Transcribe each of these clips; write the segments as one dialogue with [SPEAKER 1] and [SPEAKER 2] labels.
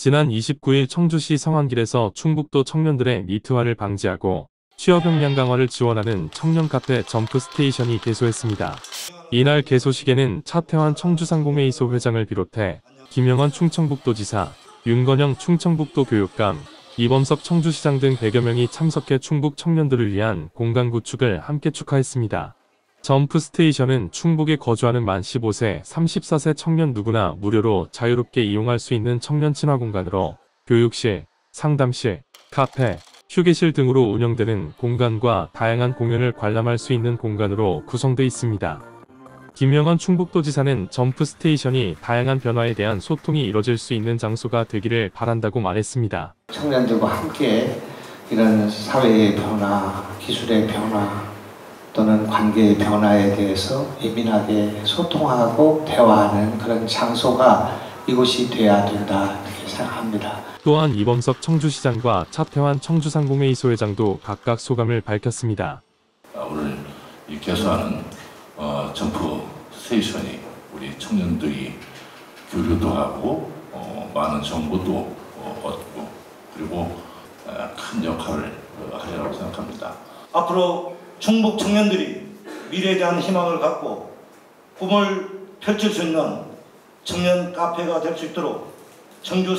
[SPEAKER 1] 지난 29일 청주시 성안길에서 충북도 청년들의 니트화를 방지하고 취업 역량 강화를 지원하는 청년 카페 점프 스테이션이 개소했습니다. 이날 개소식에는 차태환 청주상공회의소 회장을 비롯해 김영원 충청북도지사, 윤건영 충청북도 교육감, 이범석 청주시장 등 100여 명이 참석해 충북 청년들을 위한 공간 구축을 함께 축하했습니다. 점프 스테이션은 충북에 거주하는 만 15세, 34세 청년 누구나 무료로 자유롭게 이용할 수 있는 청년 친화 공간으로 교육실, 상담실, 카페, 휴게실 등으로 운영되는 공간과 다양한 공연을 관람할 수 있는 공간으로 구성되어 있습니다. 김영원 충북도지사는 점프 스테이션이 다양한 변화에 대한 소통이 이뤄질 수 있는 장소가 되기를 바란다고 말했습니다.
[SPEAKER 2] 청년들과 함께 이런 사회의 변화, 기술의 변화 또는 관계의 변화에 대해서 예민하게 소통하고 대화하는 그런 장소가 이곳이 돼야 된다 이렇게 생각합니다.
[SPEAKER 1] 또한 이범석 청주시장과 차태환 청주상공회의소 회장도 각각 소감을 밝혔습니다.
[SPEAKER 3] 오늘 이 개소하는 점프 스테이션이 우리 청년들이 교류도 하고 많은 정보도 얻고 그리고 큰 역할을 하리라고 생각합니다.
[SPEAKER 4] 앞으로 충북 청년들이 미래에 대한 희망을 갖고 꿈을 펼칠 수 있는 청년 카페가 될 수 있도록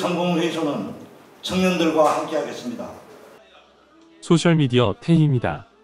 [SPEAKER 4] 청주상공회의소는 청년들과 함께하겠습니다.
[SPEAKER 1] 소셜미디어 태희입니다.